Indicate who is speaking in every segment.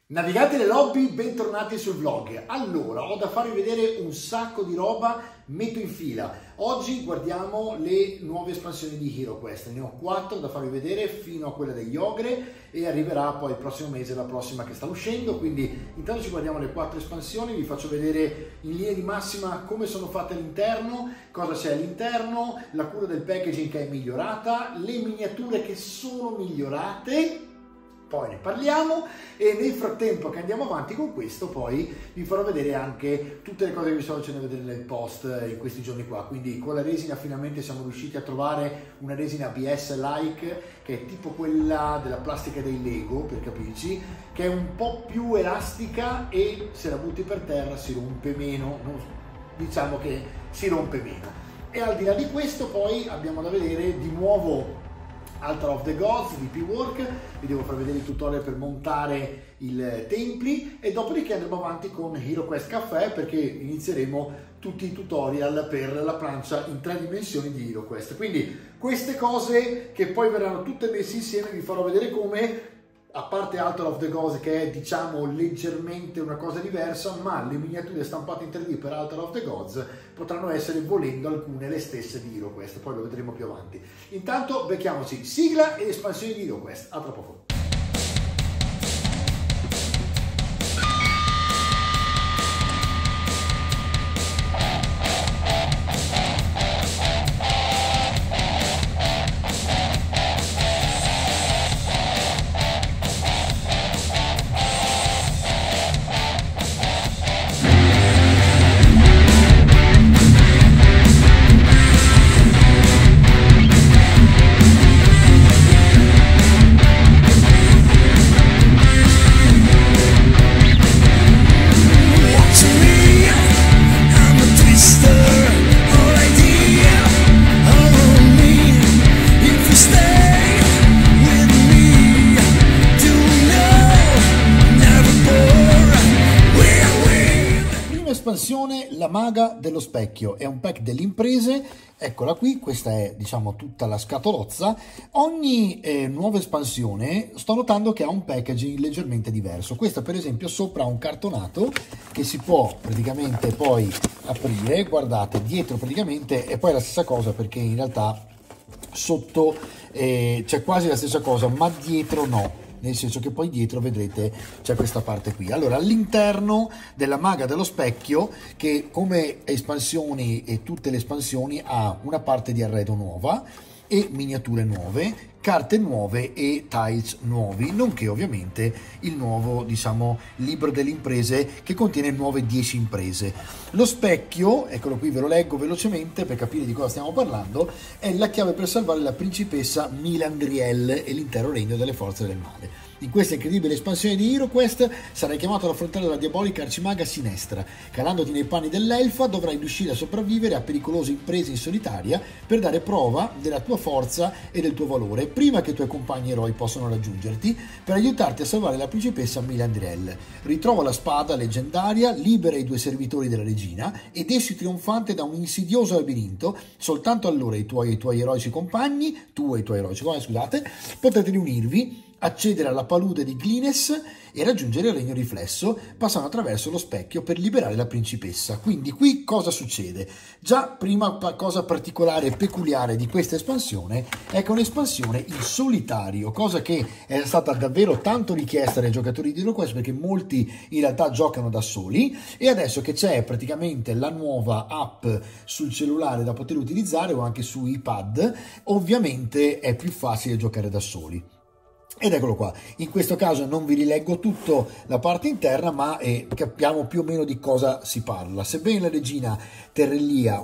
Speaker 1: Naviganti delle lobby, bentornati sul vlog. Allora, ho da farvi vedere un sacco di roba, metto in fila. Oggi guardiamo le nuove espansioni di HeroQuest. Ne ho 4 da farvi vedere fino a quella degli Ogre e arriverà poi il prossimo mese la prossima che sta uscendo. Quindi intanto ci guardiamo le 4 espansioni, vi faccio vedere in linea di massima come sono fatte all'interno, cosa c'è all'interno, la cura del packaging che è migliorata, le miniature che sono migliorate. Poi ne parliamo e nel frattempo che andiamo avanti con questo poi vi farò vedere anche tutte le cose che vi sto facendo vedere nel post in questi giorni qua. Quindi con la resina finalmente siamo riusciti a trovare una resina ABS like che è tipo quella della plastica dei Lego, per capirci, che è un po' più elastica e se la butti per terra si rompe meno, diciamo che si rompe meno. E al di là di questo poi abbiamo da vedere di nuovo Altar of the Gods di P-Work, vi devo far vedere il tutorial per montare i templi e dopodiché andremo avanti con HeroQuest Café perché inizieremo tutti i tutorial per la plancia in 3 dimensioni di HeroQuest. Quindi queste cose che poi verranno tutte messe insieme vi farò vedere come, a parte Altar of the Gods che è diciamo leggermente una cosa diversa, ma le miniature stampate in 3D per Altar of the Gods potranno essere volendo alcune le stesse di HeroQuest, poi lo vedremo più avanti. Intanto becchiamoci sigla e espansioni di HeroQuest, a tra poco. Espansione La Maga dello Specchio, è un pack delle imprese, eccola qui, questa è diciamo tutta la scatolozza. Ogni nuova espansione sto notando che ha un packaging leggermente diverso. Questa per esempio sopra ha un cartonato che si può praticamente poi aprire, guardate dietro praticamente e poi la stessa cosa perché in realtà sotto c'è quasi la stessa cosa ma dietro no, nel senso che poi dietro vedrete c'è questa parte qui. Allora all'interno della Maga dello Specchio, che come espansioni e tutte le espansioni ha una parte di arredo nuova e miniature nuove, carte nuove e tiles nuovi, nonché ovviamente il nuovo diciamo libro delle imprese che contiene nuove 10 imprese. Lo specchio, eccolo qui, ve lo leggo velocemente per capire di cosa stiamo parlando, è la chiave per salvare la principessa Milandriel e l'intero regno delle forze del male. In questa incredibile espansione di HeroQuest sarai chiamato ad affrontare la diabolica arcimaga Sinestra. Calandoti nei panni dell'elfa dovrai riuscire a sopravvivere a pericolose imprese in solitaria per dare prova della tua forza e del tuo valore prima che i tuoi compagni eroi possano raggiungerti per aiutarti a salvare la principessa Milandriel. Ritrova la spada leggendaria, libera i 2 servitori della regina ed esci trionfante da un insidioso labirinto. Soltanto allora i tuoi eroici compagni, potrete riunirvi, accedere alla palude di Glines e raggiungere il regno riflesso passando attraverso lo specchio per liberare la principessa. Quindi qui cosa succede? Già prima cosa particolare e peculiare di questa espansione è che è un'espansione in solitario, cosa che è stata davvero tanto richiesta dai giocatori di HeroQuest perché molti in realtà giocano da soli e adesso che c'è praticamente la nuova app sul cellulare da poter utilizzare o anche su iPad, ovviamente è più facile giocare da soli. Ed eccolo qua, in questo caso non vi rileggo tutto la parte interna ma capiamo più o meno di cosa si parla. Sebbene la regina Terrellia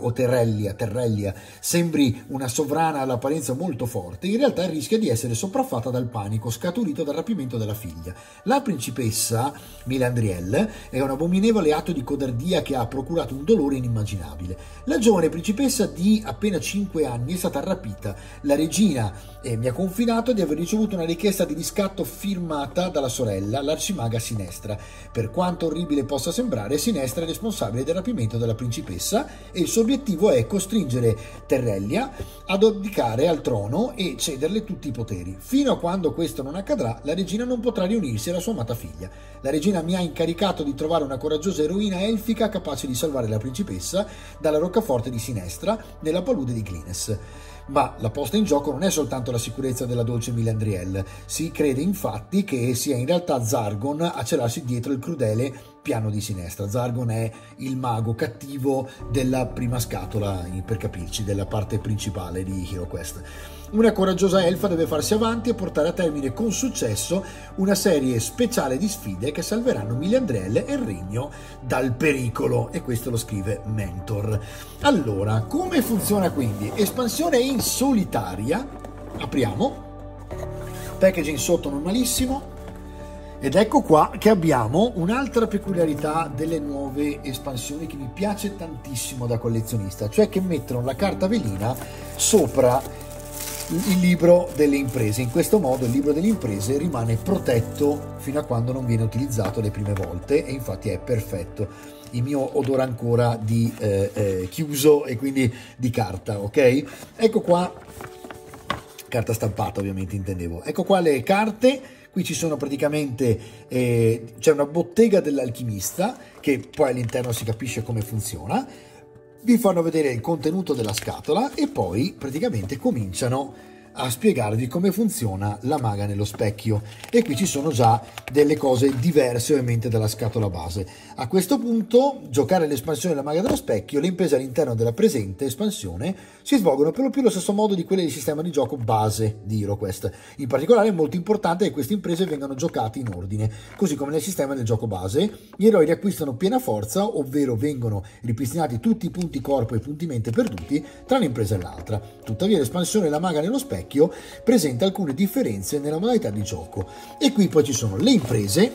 Speaker 1: sembri una sovrana all'apparenza molto forte, in realtà rischia di essere sopraffatta dal panico scaturito dal rapimento della figlia. La principessa Milandriel è un abominevole atto di codardia che ha procurato un dolore inimmaginabile. La giovane principessa di appena 5 anni è stata rapita. La regina mi ha confidato di aver ricevuto una richiesta sentenza di riscatto firmata dalla sorella, l'Arcimaga Sinestra. Per quanto orribile possa sembrare, Sinestra è responsabile del rapimento della principessa e il suo obiettivo è costringere Terrellia ad abdicare al trono e cederle tutti i poteri. Fino a quando questo non accadrà, la regina non potrà riunirsi alla sua amata figlia. La regina mi ha incaricato di trovare una coraggiosa eroina elfica capace di salvare la principessa dalla roccaforte di Sinestra nella palude di Glines. Ma la posta in gioco non è soltanto la sicurezza della dolce Milandriel. Si crede infatti che sia in realtà Zargon a celarsi dietro il crudele piano di Sinestra. Zargon è il mago cattivo della prima scatola, per capirci, della parte principale di HeroQuest. Una coraggiosa elfa deve farsi avanti e portare a termine con successo una serie speciale di sfide che salveranno Milandriel e il regno dal pericolo, e questo lo scrive Mentor. Allora, come funziona quindi? Espansione in solitaria, apriamo, packaging sotto normalissimo, ed ecco qua che abbiamo un'altra peculiarità delle nuove espansioni che mi piace tantissimo da collezionista, cioè che mettono la carta velina sopra il libro delle imprese. In questo modo il libro delle imprese rimane protetto fino a quando non viene utilizzato le prime volte, e infatti è perfetto. Il mio odore ancora di chiuso e quindi di carta, ok? Ecco qua, carta stampata ovviamente intendevo. Ecco qua le carte. Qui ci sono praticamente, c'è una bottega dell'alchimista che poi all'interno si capisce come funziona. Vi fanno vedere il contenuto della scatola e poi praticamente cominciano a spiegarvi come funziona la maga nello specchio, e qui ci sono già delle cose diverse ovviamente dalla scatola base. A questo punto, giocare l'espansione della maga dello specchio, le imprese all'interno della presente espansione si svolgono per lo più allo stesso modo di quelle del sistema di gioco base di HeroQuest. In particolare è molto importante che queste imprese vengano giocate in ordine, così come nel sistema del gioco base gli eroi riacquistano piena forza, ovvero vengono ripristinati tutti i punti corpo e punti mente perduti tra un'impresa e l'altra. Tuttavia l'espansione della maga nello specchio presenta alcune differenze nella modalità di gioco, e qui poi ci sono le imprese,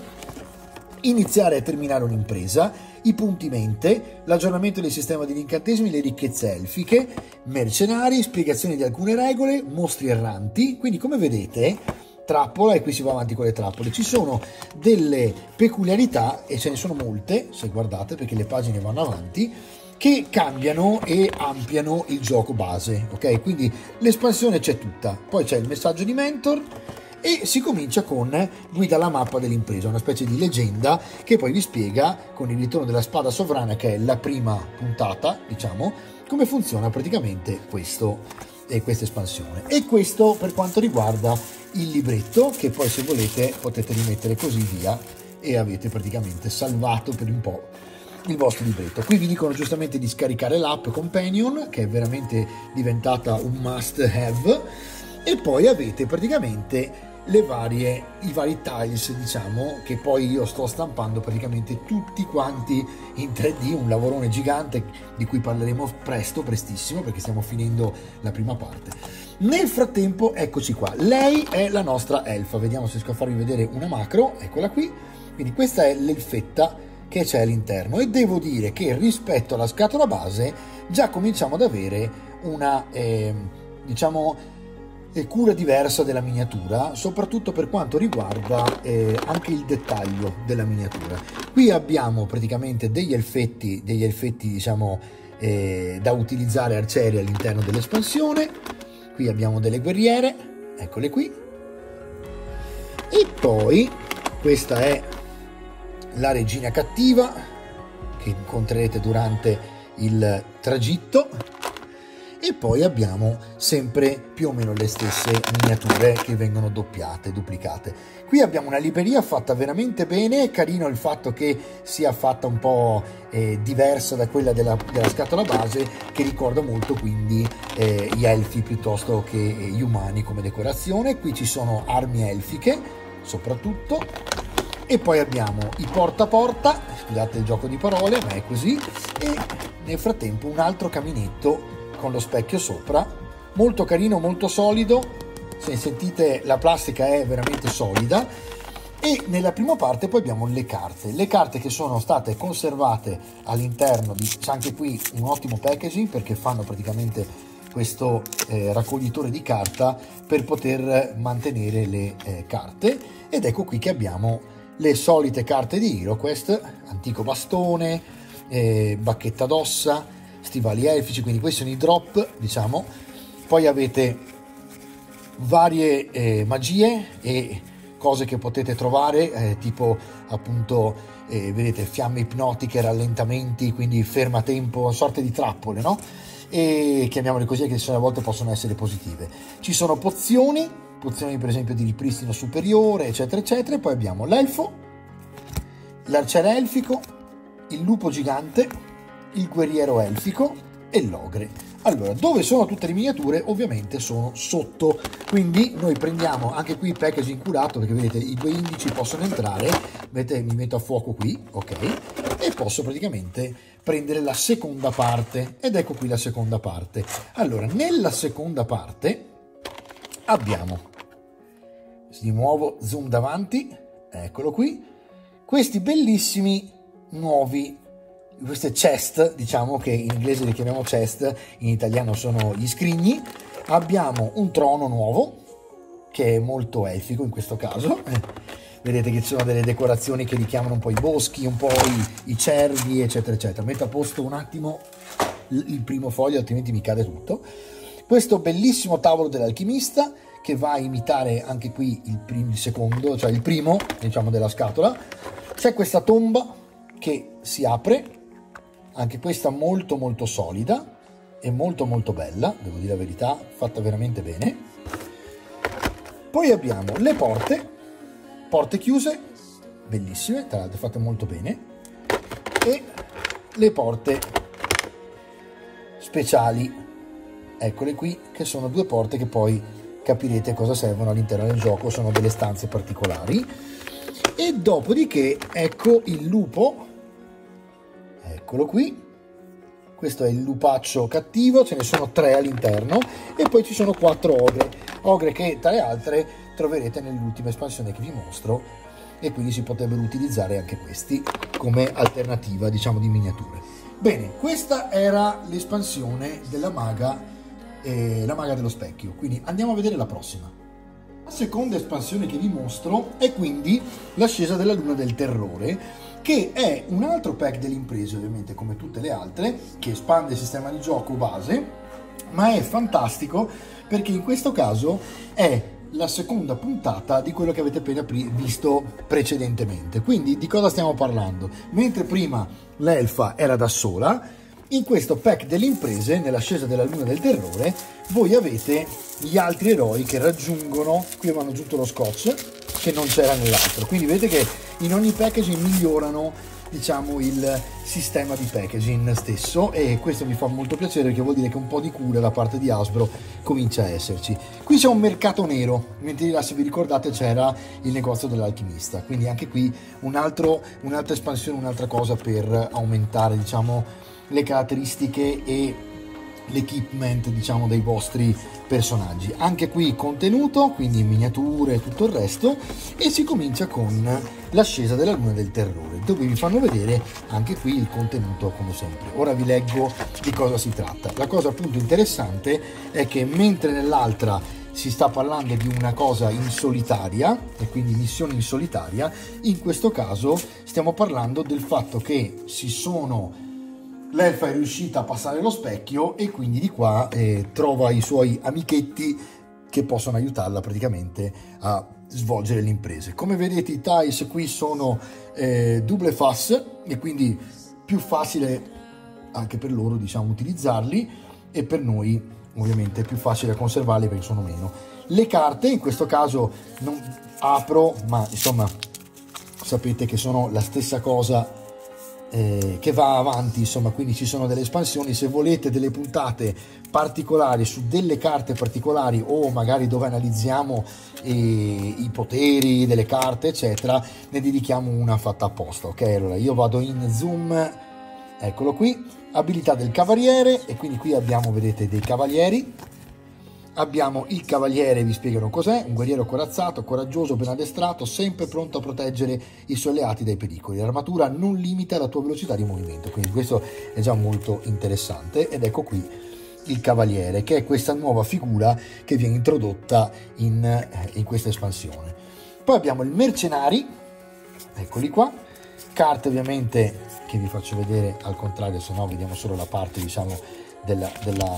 Speaker 1: iniziare e terminare un'impresa, i punti mente, l'aggiornamento del sistema degli incantesimi, le ricchezze elfiche, mercenari, spiegazioni di alcune regole, mostri erranti. Quindi come vedete, trappola, e qui si va avanti con le trappole. Ci sono delle peculiarità, e ce ne sono molte se guardate, perché le pagine vanno avanti, che cambiano e ampliano il gioco base, ok? Quindi l'espansione c'è tutta, poi c'è il messaggio di Mentor e si comincia con guida alla mappa dell'impresa, una specie di leggenda che poi vi spiega con il ritorno della spada sovrana, che è la prima puntata, diciamo, come funziona praticamente questa espansione. E questo per quanto riguarda il libretto, che poi se volete potete rimettere così via e avete praticamente salvato per un po' il vostro libretto. Qui vi dicono giustamente di scaricare l'app Companion, che è veramente diventata un must have, e poi avete praticamente i vari tiles, diciamo, che poi io sto stampando praticamente tutti quanti in 3D, un lavorone gigante di cui parleremo prestissimo, perché stiamo finendo la prima parte. Nel frattempo eccoci qua, lei è la nostra elfa, vediamo se riesco a farvi vedere una macro, eccola qui. Quindi questa è l'elfetta che c'è all'interno, e devo dire che rispetto alla scatola base già cominciamo ad avere una cura diversa della miniatura, soprattutto per quanto riguarda anche il dettaglio della miniatura. Qui abbiamo praticamente degli elfetti diciamo da utilizzare, arcieri all'interno dell'espansione. Qui abbiamo delle guerriere, eccole qui, e poi questa è la regina cattiva che incontrerete durante il tragitto, e poi abbiamo sempre più o meno le stesse miniature che vengono duplicate. Qui abbiamo una libreria fatta veramente bene, è carino il fatto che sia fatta un po' diversa da quella della scatola base, che ricorda molto quindi gli elfi piuttosto che gli umani come decorazione. Qui ci sono armi elfiche soprattutto, e poi abbiamo i porta a porta, scusate il gioco di parole ma è così, e nel frattempo un altro caminetto con lo specchio sopra, molto carino, molto solido. Se sentite la plastica è veramente solida. E nella prima parte poi abbiamo le carte che sono state conservate all'interno di, c'è anche qui un ottimo packaging perché fanno praticamente questo raccoglitore di carta per poter mantenere le carte. Ed ecco qui che abbiamo le solite carte di HeroQuest: antico bastone, bacchetta d'ossa, stivali elfici, quindi questi sono i drop, diciamo. Poi avete varie magie e cose che potete trovare, tipo appunto vedete fiamme ipnotiche, rallentamenti, quindi fermatempo, sorte di trappole, no? E chiamiamole così, che a volte possono essere positive. Ci sono pozioni per esempio di ripristino superiore, eccetera eccetera. E poi abbiamo l'elfo, l'arciere elfico, il lupo gigante, il guerriero elfico e l'ogre. Allora, dove sono tutte le miniature? Ovviamente sono sotto, quindi noi prendiamo anche qui il packaging curato, perché vedete i due indici possono entrare. Vedete, mi metto a fuoco qui, ok, e posso praticamente prendere la seconda parte, ed ecco qui la seconda parte. Allora, nella seconda parte abbiamo, di nuovo zoom davanti, eccolo qui, questi bellissimi nuovi, queste chest, diciamo, che in inglese li chiamiamo chest, in italiano sono gli scrigni. Abbiamo un trono nuovo che è molto elfico in questo caso, vedete che ci sono delle decorazioni che richiamano un po' i boschi, un po' i cervi, eccetera eccetera. Metto a posto un attimo il primo foglio, altrimenti mi cade tutto. Questo bellissimo tavolo dell'alchimista che va a imitare anche qui il secondo, cioè il primo, diciamo, della scatola. C'è questa tomba che si apre, anche questa molto molto solida e molto molto bella, devo dire la verità, fatta veramente bene. Poi abbiamo le porte chiuse, bellissime, tra l'altro fatte molto bene, e le porte speciali, eccole qui, che sono due porte che poi capirete cosa servono all'interno del gioco, sono delle stanze particolari. E dopodiché ecco il lupo, eccolo qui, questo è il lupaccio cattivo, ce ne sono 3 all'interno, e poi ci sono 4 ogre che tra le altre troverete nell'ultima espansione che vi mostro, e quindi si potrebbero utilizzare anche questi come alternativa, diciamo, di miniature. Bene, questa era l'espansione della maga, la maga dello specchio, quindi andiamo a vedere la prossima. La seconda espansione che vi mostro è quindi l'ascesa della luna del terrore, che è un altro pack delle imprese, ovviamente come tutte le altre, che espande il sistema di gioco base, ma è fantastico perché in questo caso è la seconda puntata di quello che avete appena visto precedentemente. Quindi di cosa stiamo parlando? Mentre prima l'elfa era da sola, in questo pack delle imprese, nell'ascesa della luna del terrore, voi avete gli altri eroi che raggiungono, qui hanno aggiunto lo scotch che non c'era nell'altro, quindi vedete che in ogni packaging migliorano, diciamo, il sistema di packaging stesso, e questo mi fa molto piacere perché vuol dire che un po' di cura da parte di Hasbro comincia a esserci. Qui c'è un mercato nero, mentre là, se vi ricordate, c'era il negozio dell'alchimista, quindi anche qui un'altra espansione, un'altra cosa per aumentare, diciamo, le caratteristiche e l'equipment, diciamo, dei vostri personaggi. Anche qui contenuto, quindi miniature e tutto il resto, e si comincia con l'ascesa della luna del terrore, dove vi fanno vedere anche qui il contenuto come sempre. Ora vi leggo di cosa si tratta. La cosa appunto interessante è che mentre nell'altra si sta parlando di una cosa in solitaria, e quindi missione in solitaria, in questo caso stiamo parlando del fatto che l'elfa è riuscita a passare lo specchio, e quindi di qua trova i suoi amichetti che possono aiutarla praticamente a svolgere le imprese. Come vedete i tiles qui sono double fass, e quindi più facile anche per loro, diciamo, utilizzarli, e per noi ovviamente è più facile conservarli perché sono meno. Le carte in questo caso non apro, ma insomma sapete che sono la stessa cosa che va avanti, insomma, quindi ci sono delle espansioni. Se volete delle puntate particolari su delle carte particolari, o magari dove analizziamo i poteri delle carte eccetera, ne dedichiamo una fatta apposta, ok? Allora io vado in zoom, eccolo qui, abilità del cavaliere, e quindi qui abbiamo, vedete, dei cavalieri. Abbiamo il cavaliere, vi spiegano cos'è: un guerriero corazzato, coraggioso, ben addestrato, sempre pronto a proteggere i suoi alleati dai pericoli. L'armatura non limita la tua velocità di movimento, quindi questo è già molto interessante. Ed ecco qui il Cavaliere, che è questa nuova figura che viene introdotta in questa espansione. Poi abbiamo il Mercenari, eccoli qua, carte ovviamente che vi faccio vedere al contrario, se no vediamo solo la parte, diciamo, della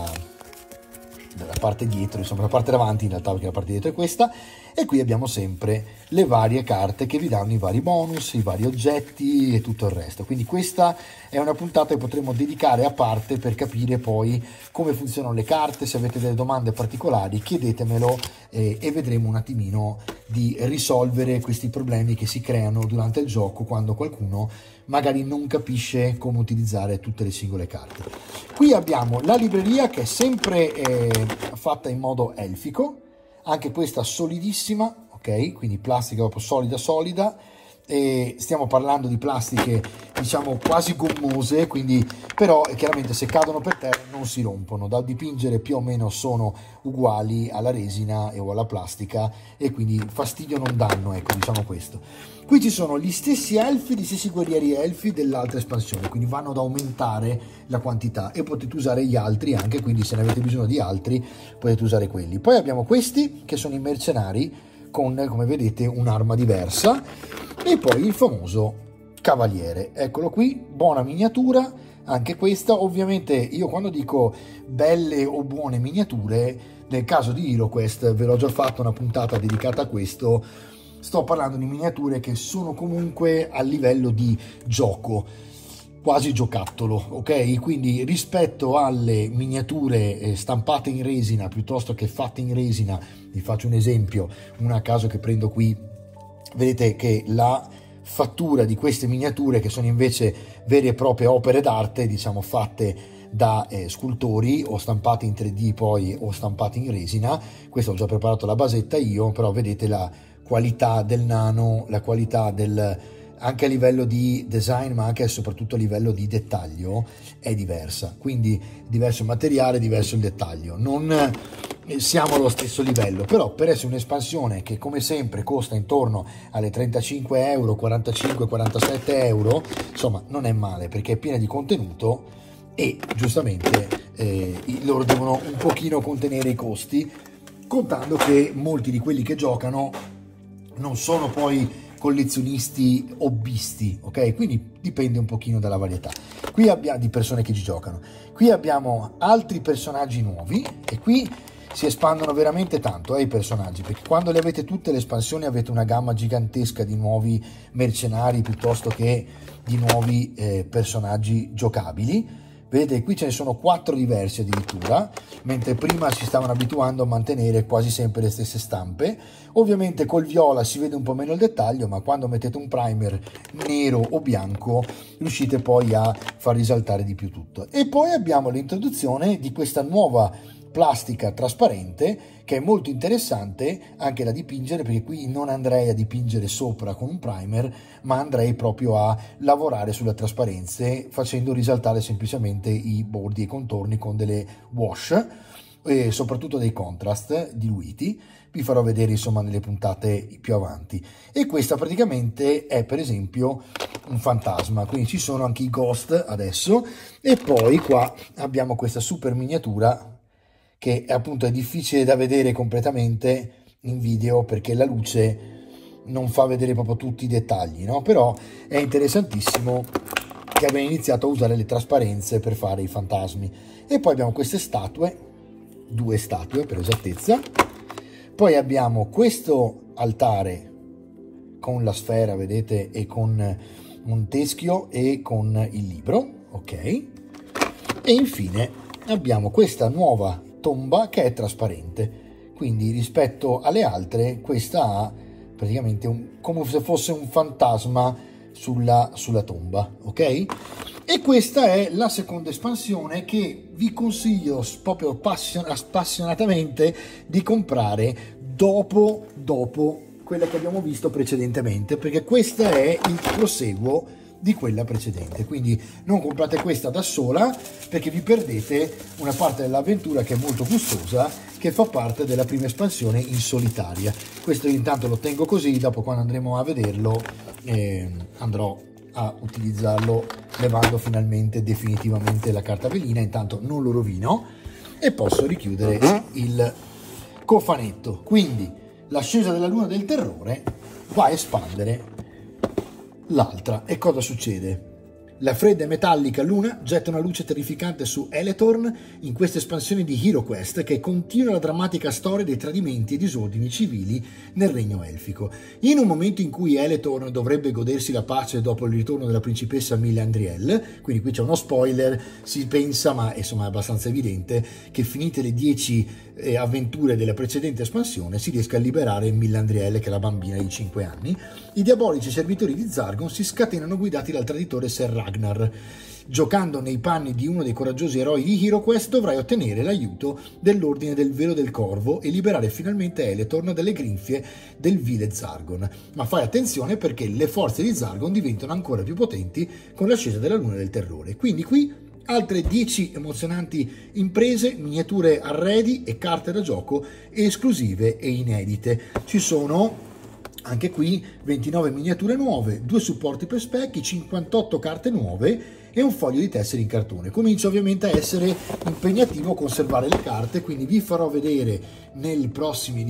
Speaker 1: parte dietro, insomma la parte davanti in realtà, perché la parte dietro è questa. E qui abbiamo sempre le varie carte che vi danno i vari bonus, i vari oggetti e tutto il resto. Quindi questa è una puntata che potremo dedicare a parte per capire poi come funzionano le carte. Se avete delle domande particolari chiedetemelo e vedremo un attimino di risolvere questi problemi che si creano durante il gioco quando qualcuno magari non capisce come utilizzare tutte le singole carte. Qui abbiamo la libreria che è sempre fatta in modo elfico, anche questa solidissima, ok? Quindi plastica proprio solida, e stiamo parlando di plastiche, diciamo, quasi gommose, quindi però chiaramente se cadono per terra non si rompono. Da dipingere più o meno sono uguali alla resina o alla plastica, e quindi fastidio non danno, ecco, diciamo questo. Qui ci sono gli stessi elfi, gli stessi guerrieri elfi dell'altra espansione, quindi vanno ad aumentare la quantità, e potete usare gli altri anche, quindi se ne avete bisogno di altri potete usare quelli. Poi abbiamo questi che sono i mercenari con, come vedete, un'arma diversa, e poi il famoso Cavaliere, eccolo qui, buona miniatura anche questa. Ovviamente io quando dico belle o buone miniature, nel caso di HeroQuest ve l'ho già fatto una puntata dedicata a questo, sto parlando di miniature che sono comunque a livello di gioco, quasi giocattolo, ok? Quindi rispetto alle miniature stampate in resina piuttosto che fatte in resina, vi faccio un esempio, una a caso che prendo qui, vedete che la fattura di queste miniature, che sono invece vere e proprie opere d'arte, diciamo fatte da scultori o stampate in 3D poi o stampate in resina, questo ho già preparato la basetta io, però vedete la qualità del nano, la qualità del, anche a livello di design ma anche e soprattutto a livello di dettaglio è diversa, quindi diverso il materiale, diverso il dettaglio, non siamo allo stesso livello, però per essere un'espansione che come sempre costa intorno alle 35 euro, 45, 47 euro, insomma non è male perché è piena di contenuto e giustamente loro devono un pochino contenere i costi, contando che molti di quelli che giocano non sono poi collezionisti hobbisti, ok? Quindi dipende un pochino dalla varietà. Qui abbiamo di persone che ci giocano. Qui abbiamo altri personaggi nuovi e qui si espandono veramente tanto i personaggi, perché quando le avete tutte le espansioni avete una gamma gigantesca di nuovi mercenari piuttosto che di nuovi personaggi giocabili. Vedete, qui ce ne sono 4 diversi addirittura, mentre prima si stavano abituando a mantenere quasi sempre le stesse stampe. Ovviamente col viola si vede un po' meno il dettaglio, ma quando mettete un primer nero o bianco riuscite poi a far risaltare di più tutto. E poi abbiamo l'introduzione di questa nuova plastica trasparente che è molto interessante anche da dipingere, perché qui non andrei a dipingere sopra con un primer ma andrei proprio a lavorare sulle trasparenze facendo risaltare semplicemente i bordi e i contorni con delle wash e soprattutto dei contrast diluiti. Vi farò vedere insomma nelle puntate più avanti. E questa praticamente è per esempio un fantasma, quindi ci sono anche i ghost adesso. E poi qua abbiamo questa super miniatura che appunto è difficile da vedere completamente in video perché la luce non fa vedere proprio tutti i dettagli, no? Però è interessantissimo che abbiamo iniziato a usare le trasparenze per fare i fantasmi. E poi abbiamo queste statue, 2 statue per esattezza. Poi abbiamo questo altare con la sfera, vedete, e con un teschio e con il libro, ok? E infine abbiamo questa nuova tomba che è trasparente, quindi rispetto alle altre questa ha praticamente come se fosse un fantasma sulla tomba, ok? E questa è la seconda espansione che vi consiglio proprio appassionatamente di comprare dopo quella che abbiamo visto precedentemente, perché questa è il proseguo di quella precedente. Quindi non comprate questa da sola perché vi perdete una parte dell'avventura che è molto gustosa, che fa parte della prima espansione in solitaria. Questo intanto lo tengo così, dopo quando andremo a vederlo andrò a utilizzarlo levando finalmente definitivamente la carta velina. Intanto non lo rovino e posso richiudere il cofanetto. Quindi l'ascesa della luna del terrore va a espandere l'altra. E cosa succede? La fredda e metallica luna getta una luce terrificante su Elethorn in questa espansione di HeroQuest che continua la drammatica storia dei tradimenti e disordini civili nel regno elfico. In un momento in cui Elethorn dovrebbe godersi la pace dopo il ritorno della principessa Milandriel, quindi qui c'è uno spoiler, si pensa, ma insomma è abbastanza evidente, che finite le 10 avventure della precedente espansione si riesca a liberare Milandriel, che è la bambina di 5 anni. I diabolici servitori di Zargon si scatenano guidati dal traditore Ser Ragnar. Giocando nei panni di uno dei coraggiosi eroi di HeroQuest dovrai ottenere l'aiuto dell'Ordine del Velo del Corvo e liberare finalmente Elethorn dalle grinfie del vile Zargon. Ma fai attenzione perché le forze di Zargon diventano ancora più potenti con l'ascesa della Luna del Terrore. Quindi qui altre 10 emozionanti imprese, miniature arredi e carte da gioco esclusive e inedite. Ci sono anche qui 29 miniature nuove, 2 supporti per specchi, 58 carte nuove e un foglio di tessere in cartone. Comincia ovviamente a essere impegnativo conservare le carte, quindi vi farò vedere nelle prossime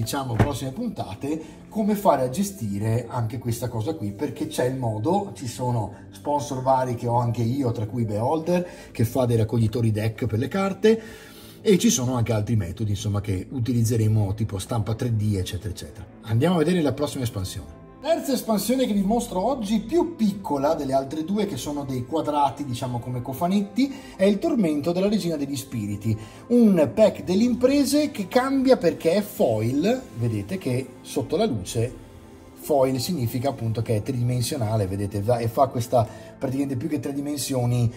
Speaker 1: puntate come fare a gestire anche questa cosa qui, perché c'è il modo, ci sono sponsor vari che ho anche io, tra cui Beholder, che fa dei raccoglitori deck per le carte, e ci sono anche altri metodi, insomma, che utilizzeremo, tipo stampa 3D, eccetera, eccetera. Andiamo a vedere la prossima espansione. Terza espansione che vi mostro oggi, più piccola delle altre due che sono dei quadrati, diciamo come cofanetti, è il Tormento della Regina degli Spiriti, un pack delle imprese che cambia perché è foil, vedete che sotto la luce foil significa appunto che è tridimensionale, vedete, e fa questa, praticamente più che 3 dimensioni,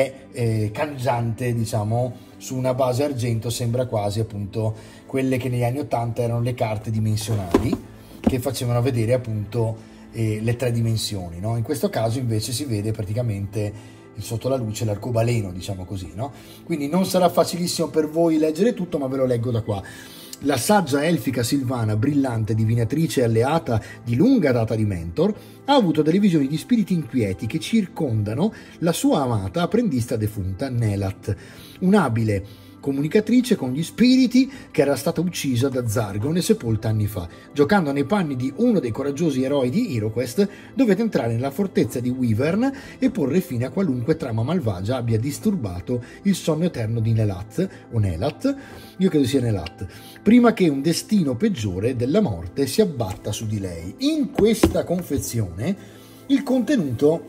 Speaker 1: è cangiante, diciamo, su una base argento, sembra quasi appunto quelle che negli anni 80 erano le carte dimensionali, che facevano vedere appunto le 3 dimensioni, no? In questo caso invece si vede praticamente sotto la luce l'arcobaleno, diciamo così, no? Quindi non sarà facilissimo per voi leggere tutto, ma ve lo leggo da qua. La saggia elfica Silvana, brillante divinatrice e alleata di lunga data di Mentor, ha avuto delle visioni di spiriti inquieti che circondano la sua amata apprendista defunta Nelat, un'abile comunicatrice con gli spiriti che era stata uccisa da Zargon e sepolta anni fa. Giocando nei panni di uno dei coraggiosi eroi di HeroQuest, dovete entrare nella fortezza di Wyvern e porre fine a qualunque trama malvagia abbia disturbato il sonno eterno di Nelat, o Nelat, io credo sia Nelat, prima che un destino peggiore della morte si abbatta su di lei. In questa confezione il contenuto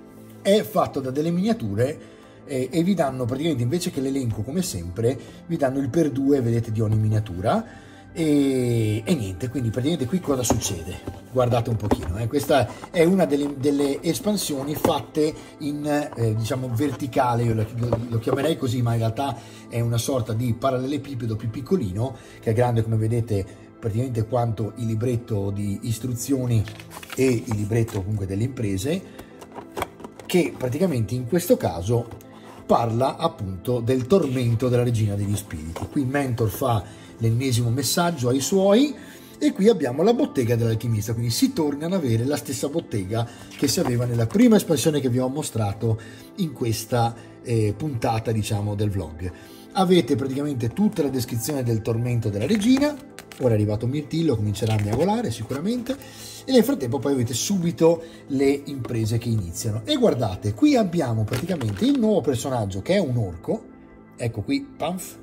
Speaker 1: è fatto da delle miniature e vi danno praticamente, invece che l'elenco come sempre, vi danno il per 2, vedete, di ogni miniatura e niente. Quindi praticamente qui cosa succede? Guardate un pochino, questa è una delle espansioni fatte in diciamo verticale, io lo chiamerei così, ma in realtà è una sorta di parallelepipedo più piccolino, che è grande, come vedete, praticamente quanto il libretto di istruzioni e il libretto comunque delle imprese, che praticamente in questo caso parla appunto del tormento della regina degli spiriti. Qui Mentor fa l'ennesimo messaggio ai suoi e qui abbiamo la bottega dell'alchimista, quindi si torna ad avere la stessa bottega che si aveva nella prima espansione che vi ho mostrato in questa puntata, diciamo, del vlog. Avete praticamente tutta la descrizione del tormento della regina. Ora è arrivato Mirtillo, comincerà a miagolare sicuramente, e nel frattempo poi avete subito le imprese che iniziano. E guardate, qui abbiamo praticamente il nuovo personaggio che è un orco, ecco qui, pamf,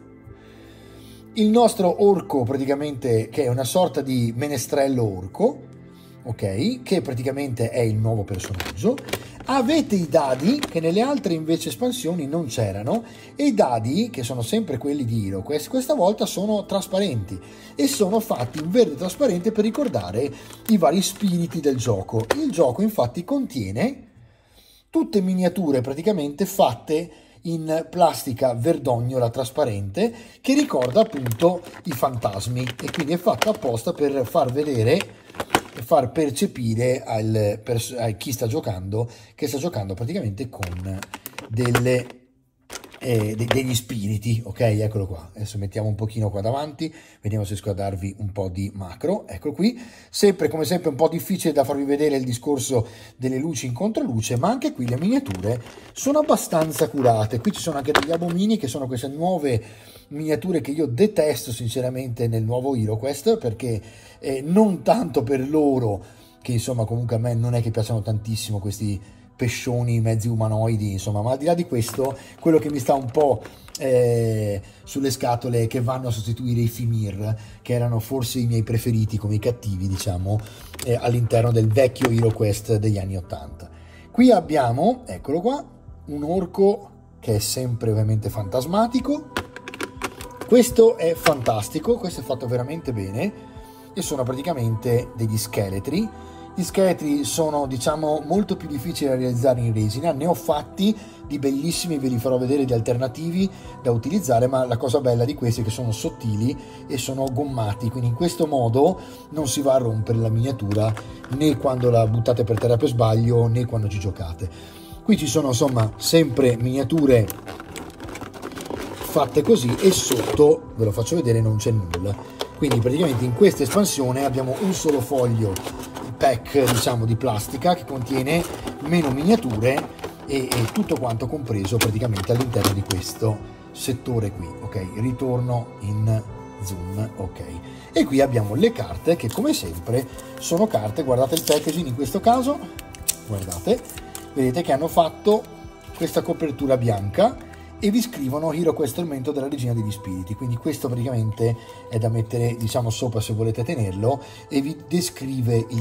Speaker 1: il nostro orco praticamente, che è una sorta di menestrello orco, ok, che praticamente è il nuovo personaggio. Avete i dadi che nelle altre invece espansioni non c'erano, e i dadi, che sono sempre quelli di HeroQuest, questa volta sono trasparenti e sono fatti in verde trasparente per ricordare i vari spiriti del gioco. Il gioco infatti contiene tutte miniature praticamente fatte in plastica verdognola trasparente che ricorda appunto i fantasmi, e quindi è fatto apposta per far vedere, far percepire a chi sta giocando, che sta giocando praticamente con delle degli spiriti, ok? Eccolo qua. Adesso mettiamo un pochino qua davanti, vediamo se riesco a darvi un po' di macro. Ecco qui, sempre come sempre un po' difficile da farvi vedere il discorso delle luci in controluce, ma anche qui le miniature sono abbastanza curate. Qui ci sono anche degli abomini, che sono queste nuove miniature che io detesto sinceramente nel nuovo HeroQuest, perché non tanto per loro, che insomma comunque a me non è che piacciono tantissimo questi pescioni mezzi umanoidi, insomma, ma al di là di questo, quello che mi sta un po' sulle scatole, che vanno a sostituire i Fimir, che erano forse i miei preferiti come i cattivi, diciamo, all'interno del vecchio HeroQuest degli anni 80. Qui abbiamo, eccolo qua, un orco che è sempre ovviamente fantasmatico. Questo è fantastico, questo è fatto veramente bene, e sono praticamente degli scheletri. Gli scheletri sono, diciamo, molto più difficili da realizzare in resina, ne ho fatti di bellissimi, ve li farò vedere, di alternativi da utilizzare, ma la cosa bella di questi è che sono sottili e sono gommati, quindi in questo modo non si va a rompere la miniatura né quando la buttate per terra per sbaglio né quando ci giocate. Qui ci sono insomma sempre miniature fatte così, e sotto, ve lo faccio vedere, non c'è nulla. Quindi praticamente in questa espansione abbiamo un solo foglio pack, diciamo, di plastica che contiene meno miniature e tutto quanto compreso praticamente all'interno di questo settore qui, ok? Ritorno in zoom, ok? E qui abbiamo le carte che come sempre sono carte, guardate il packaging in questo caso, guardate, vedete che hanno fatto questa copertura bianca e vi scrivono HeroQuest Tormento della Regina degli Spiriti, quindi questo praticamente è da mettere, diciamo, sopra se volete tenerlo, e vi descrive il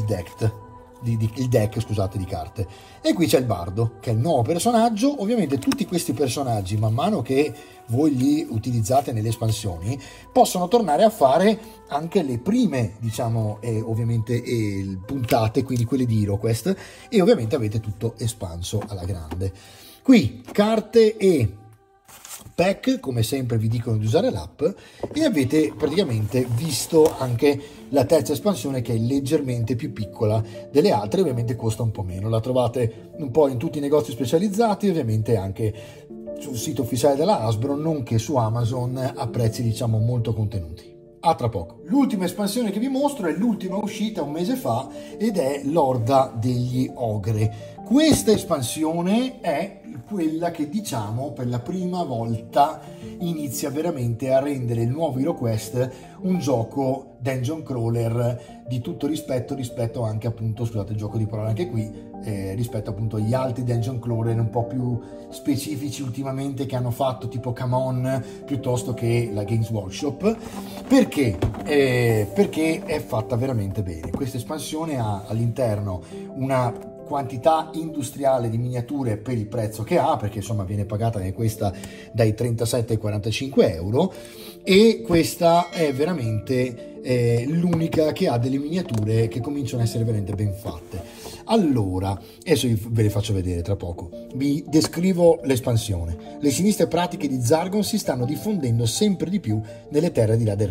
Speaker 1: deck, scusate, di carte. E qui c'è il bardo, che è il nuovo personaggio. Ovviamente tutti questi personaggi, man mano che voi li utilizzate nelle espansioni, possono tornare a fare anche le prime, diciamo, ovviamente puntate, quindi quelle di HeroQuest, e ovviamente avete tutto espanso alla grande. Qui carte e pack, come sempre vi dicono di usare l'app, e avete praticamente visto anche la terza espansione, che è leggermente più piccola delle altre, ovviamente costa un po' meno, la trovate un po' in tutti i negozi specializzati, ovviamente anche sul sito ufficiale della Hasbro, nonché su Amazon a prezzi, diciamo, molto contenuti. A tra poco. L'ultima espansione che vi mostro è l'ultima uscita un mese fa, ed è l'Orda degli Ogre. Questa espansione è quella che, diciamo, per la prima volta inizia veramente a rendere il nuovo HeroQuest un gioco dungeon crawler di tutto rispetto anche, appunto, scusate il gioco di parole anche qui, rispetto appunto agli altri dungeon crawler un po' più specifici ultimamente che hanno fatto, tipo Come On piuttosto che la Games Workshop. Perché? Perché è fatta veramente bene. Questa espansione ha all'interno una quantità industriale di miniature per il prezzo che ha, perché insomma viene pagata anche questa dai 37 ai 45 euro, e questa è veramente l'unica che ha delle miniature che cominciano a essere veramente ben fatte. Allora, adesso ve le faccio vedere tra poco. Vi descrivo l'espansione. Le sinistre pratiche di Zargon si stanno diffondendo sempre di più nelle terre al di là del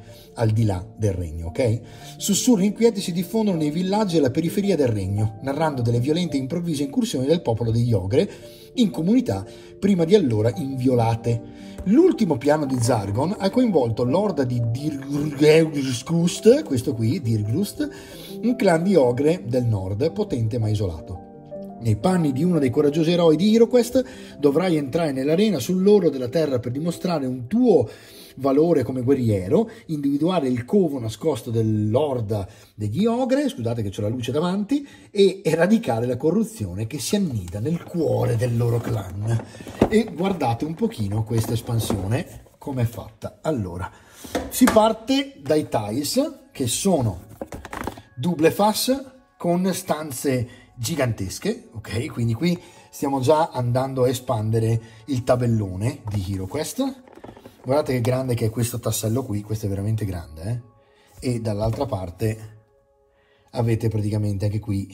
Speaker 1: regno, ok? Sussurri inquieti si diffondono nei villaggi e alla periferia del regno, narrando delle violente e improvvise incursioni del popolo degli Ogre in comunità prima di allora inviolate. L'ultimo piano di Zargon ha coinvolto l'orda di Dirgrust, questo qui, Dirgrust, un clan di ogre del nord, potente ma isolato. Nei panni di uno dei coraggiosi eroi di HeroQuest dovrai entrare nell'arena sull'oro della terra per dimostrare un tuo valore come guerriero, individuare il covo nascosto dell'orda degli ogre, scusate che c'ho la luce davanti, e eradicare la corruzione che si annida nel cuore del loro clan. E guardate un pochino questa espansione come è fatta. Allora, si parte dai tiles, che sono double face con stanze gigantesche, ok? Quindi qui stiamo già andando a espandere il tabellone di HeroQuest. Guardate che grande che è questo tassello qui, questo è veramente grande, e dall'altra parte avete praticamente anche qui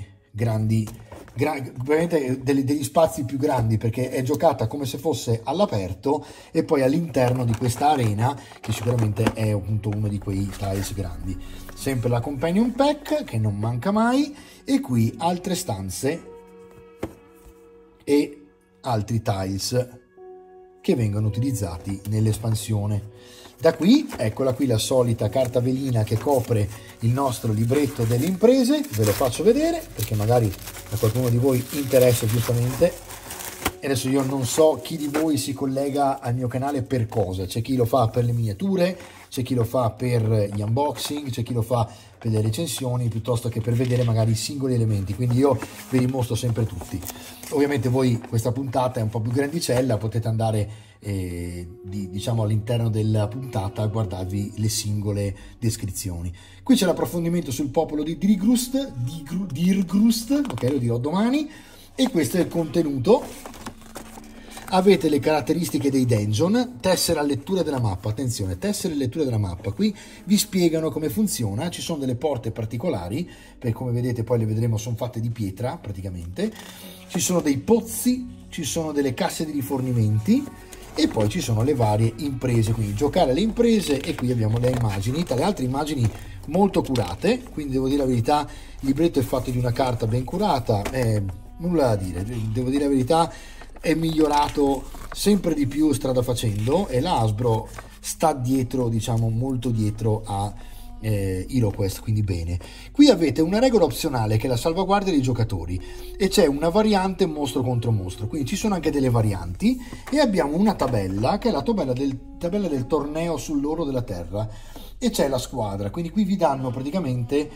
Speaker 1: veramente degli spazi più grandi, perché è giocata come se fosse all'aperto, e poi all'interno di questa arena, che sicuramente è appunto uno di quei tiles grandi. Sempre la companion pack che non manca mai, e qui altre stanze e altri tiles che vengono utilizzati nell'espansione. Da qui, eccola qui la solita carta velina che copre il nostro libretto delle imprese, ve lo faccio vedere perché magari a qualcuno di voi interessa giustamente. E adesso io non so chi di voi si collega al mio canale per cosa, c'è chi lo fa per le miniature, c'è chi lo fa per gli unboxing, c'è chi lo fa per le recensioni piuttosto che per vedere magari i singoli elementi, quindi io ve li mostro sempre tutti. Ovviamente voi questa puntata è un po' più grandicella, potete andare diciamo all'interno della puntata a guardarvi le singole descrizioni. Qui c'è l'approfondimento sul popolo di Dirgrust, ok, lo dirò domani, e questo è il contenuto. Avete le caratteristiche dei dungeon, tessere a lettura della mappa, attenzione, tessere a lettura della mappa, qui vi spiegano come funziona, ci sono delle porte particolari, perché come vedete poi le vedremo sono fatte di pietra praticamente, ci sono dei pozzi, ci sono delle casse di rifornimenti e poi ci sono le varie imprese, quindi giocare alle imprese, e qui abbiamo le immagini, tra le altre immagini molto curate, quindi devo dire la verità, il libretto è fatto di una carta ben curata, nulla da dire, devo dire la verità, è migliorato sempre di più strada facendo e la Hasbro sta dietro, diciamo molto dietro a HeroQuest, quindi bene. Qui avete una regola opzionale che è la salvaguardia dei giocatori e c'è una variante mostro contro mostro, quindi ci sono anche delle varianti e abbiamo una tabella che è la tabella del torneo sull'oro della terra e c'è la squadra, quindi qui vi danno praticamente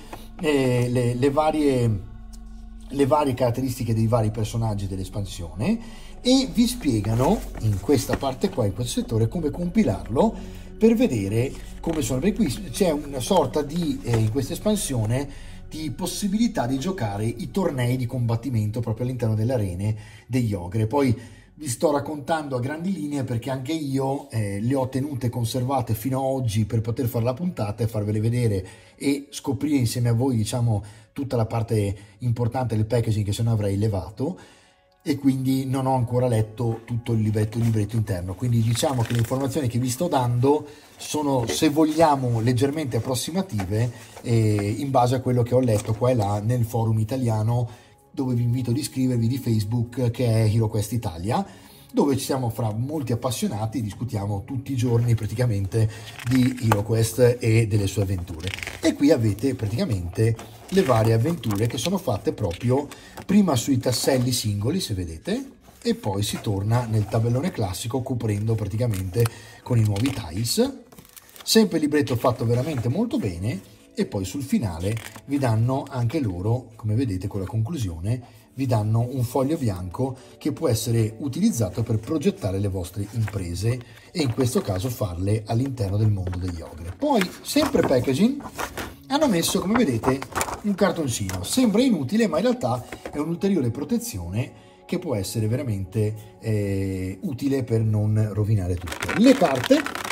Speaker 1: le varie caratteristiche dei vari personaggi dell'espansione e vi spiegano in questa parte qua, in questo settore, come compilarlo per vedere come sono. Perché qui c'è una sorta di in questa espansione di possibilità di giocare i tornei di combattimento proprio all'interno delle arene degli ogre. Poi vi sto raccontando a grandi linee perché anche io le ho tenute conservate fino ad oggi per poter fare la puntata e farvele vedere e scoprire insieme a voi, diciamo, tutta la parte importante del packaging che se no avrei levato, e quindi non ho ancora letto tutto il libretto interno, quindi diciamo che le informazioni che vi sto dando sono, se vogliamo, leggermente approssimative in base a quello che ho letto qua e là nel forum italiano, dove vi invito ad iscrivervi, di Facebook, che è HeroQuest Italia, dove ci siamo fra molti appassionati, discutiamo tutti i giorni praticamente di HeroQuest e delle sue avventure. E qui avete praticamente le varie avventure che sono fatte proprio prima sui tasselli singoli, se vedete, e poi si torna nel tabellone classico coprendo praticamente con i nuovi tiles. Sempre il libretto fatto veramente molto bene, e poi sul finale vi danno anche loro, come vedete con la conclusione, vi danno un foglio bianco che può essere utilizzato per progettare le vostre imprese e in questo caso farle all'interno del mondo degli ogre. Poi, sempre packaging, hanno messo, come vedete, un cartoncino. Sembra inutile, ma in realtà è un'ulteriore protezione che può essere veramente utile per non rovinare tutto. Le carte,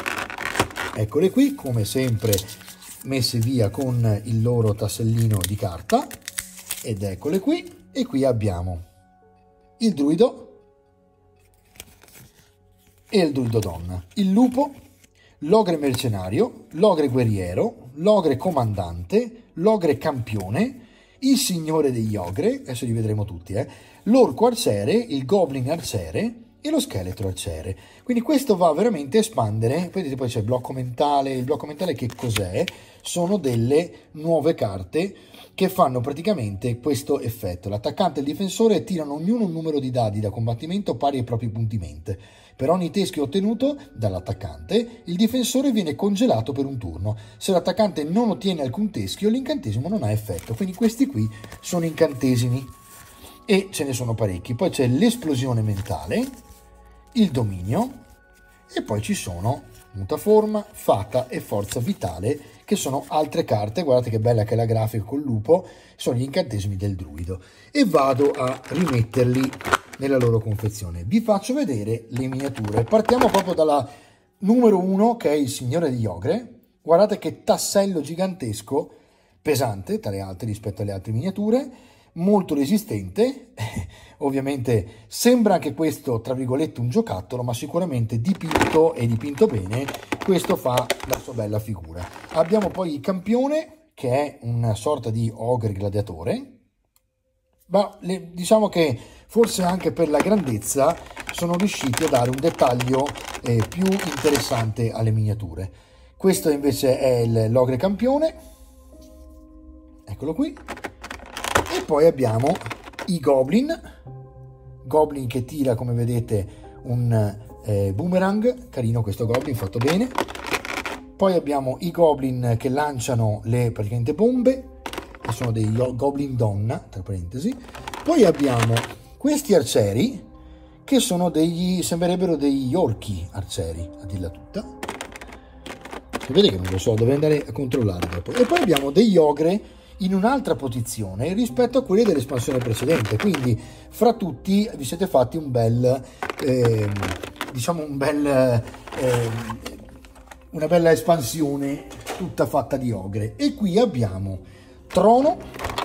Speaker 1: eccole qui, come sempre messe via con il loro tassellino di carta, ed eccole qui. E qui abbiamo il druido e il druido donna, il lupo, l'ogre mercenario, l'ogre guerriero, l'ogre comandante, l'ogre campione, il signore degli ogre, adesso li vedremo tutti, l'orco arciere, il goblin arciere e lo scheletro arciere. Quindi questo va veramente a espandere. Vedete, poi c'è il blocco mentale che cos'è? Sono delle nuove carte che fanno praticamente questo effetto. L'attaccante e il difensore tirano ognuno un numero di dadi da combattimento pari ai propri punti mente. Per ogni teschio ottenuto dall'attaccante, il difensore viene congelato per un turno. Se l'attaccante non ottiene alcun teschio, l'incantesimo non ha effetto. Quindi questi qui sono incantesimi e ce ne sono parecchi. Poi c'è l'esplosione mentale, il dominio, e poi ci sono mutaforma, fata e forza vitale, che sono altre carte. Guardate che bella che è la grafica col lupo, sono gli incantesimi del druido, e vado a rimetterli nella loro confezione. Vi faccio vedere le miniature. Partiamo proprio dalla numero 1, che è il signore degli ogre. Guardate che tassello gigantesco, pesante tra le altre rispetto alle altre miniature, molto resistente. Ovviamente sembra anche questo, tra virgolette, un giocattolo, ma sicuramente dipinto, e dipinto bene, questo fa la sua bella figura. Abbiamo poi il campione, che è una sorta di ogre gladiatore, ma diciamo che forse anche per la grandezza sono riusciti a dare un dettaglio più interessante alle miniature. Questo invece è l'ogre campione, eccolo qui, e poi abbiamo i goblin che tira, come vedete, un boomerang, carino questo goblin, fatto bene. Poi abbiamo i goblin che lanciano le praticamente bombe, che sono dei goblin donna, tra parentesi. Poi abbiamo questi arcieri che sono sembrerebbero degli orchi arcieri, a dirla tutta. Vedete che non lo so, dovrei andare a controllare dopo. E poi abbiamo degli ogre in un'altra posizione rispetto a quelli dell'espansione precedente, quindi fra tutti vi siete fatti un bel una bella espansione tutta fatta di ogre. E qui abbiamo trono,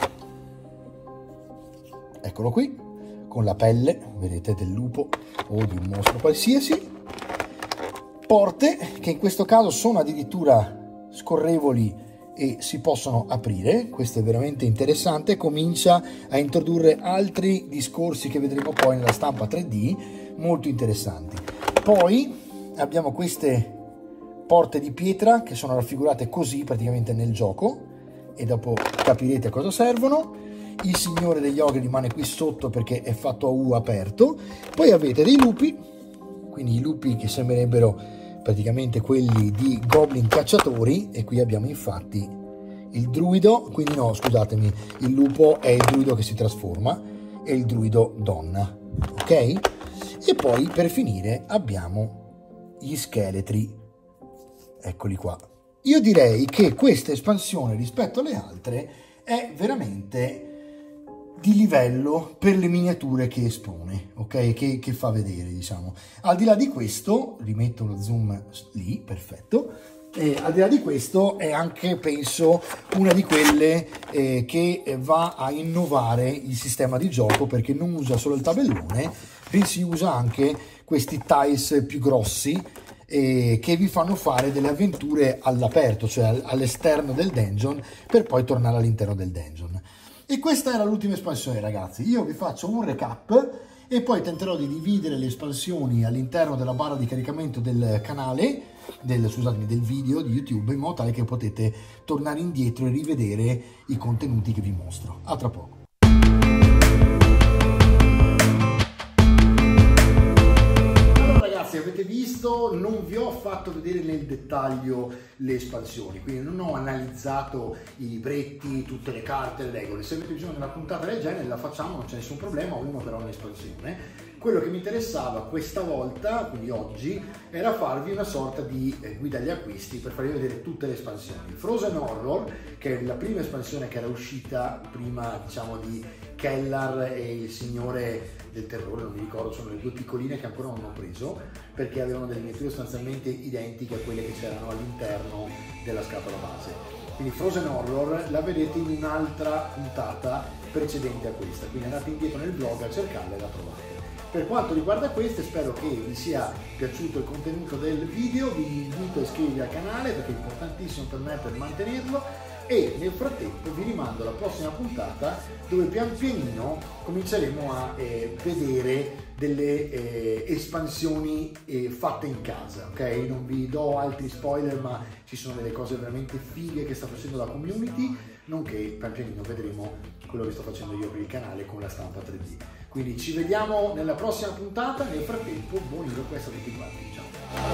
Speaker 1: eccolo qui, con la pelle, vedete, del lupo o di un mostro qualsiasi. Porte che in questo caso sono addirittura scorrevoli e si possono aprire. Questo è veramente interessante, comincia a introdurre altri discorsi che vedremo poi nella stampa 3D, molto interessanti. Poi abbiamo queste porte di pietra che sono raffigurate così praticamente nel gioco e dopo capirete a cosa servono. Il signore degli ogri rimane qui sotto perché è fatto a U aperto. Poi avete dei lupi, quindi i lupi che sembrerebbero praticamente quelli di goblin cacciatori, e qui abbiamo infatti il druido, quindi no, scusatemi, il lupo è il druido che si trasforma e il druido donna, ok? E poi per finire abbiamo gli scheletri, eccoli qua. Io direi che questa espansione rispetto alle altre è veramente di livello per le miniature che espone, ok? Che fa vedere, diciamo. Al di là di questo, rimetto lo zoom lì, perfetto, al di là di questo è anche, penso, una di quelle che va a innovare il sistema di gioco, perché non usa solo il tabellone, bensì usa anche questi tiles più grossi che vi fanno fare delle avventure all'aperto, cioè all'esterno del dungeon, per poi tornare all'interno del dungeon. E questa era l'ultima espansione, ragazzi. Io vi faccio un recap e poi tenterò di dividere le espansioni all'interno della barra di caricamento del canale, del video di YouTube, in modo tale che potete tornare indietro e rivedere i contenuti che vi mostro. A tra poco. Avete visto, non vi ho fatto vedere nel dettaglio le espansioni, quindi non ho analizzato i libretti, tutte le carte, le regole. Se avete bisogno di una puntata del genere la facciamo, non c'è nessun problema, uno per ogni espansione. Quello che mi interessava questa volta, quindi oggi, era farvi una sorta di guida agli acquisti per farvi vedere tutte le espansioni. Frozen Horror, che è la prima espansione che era uscita prima, diciamo, di Kellar e il Signore del Terrore, non mi ricordo, sono le due piccoline che ancora non ho preso, perché avevano delle miniature sostanzialmente identiche a quelle che c'erano all'interno della scatola base. Quindi Frozen Horror la vedete in un'altra puntata precedente a questa, quindi andate indietro nel blog a cercarla e la trovate. Per quanto riguarda queste, spero che vi sia piaciuto il contenuto del video, vi invito a iscrivervi al canale perché è importantissimo per me per mantenerlo, e nel frattempo vi rimando alla prossima puntata dove pian pianino cominceremo a vedere delle espansioni fatte in casa, ok? Non vi do altri spoiler, ma ci sono delle cose veramente fighe che sta facendo la community, nonché pian pianino vedremo quello che sto facendo io per il canale con la stampa 3D. Quindi ci vediamo nella prossima puntata, nel frattempo buon HeroQuest a tutti quanti, ciao!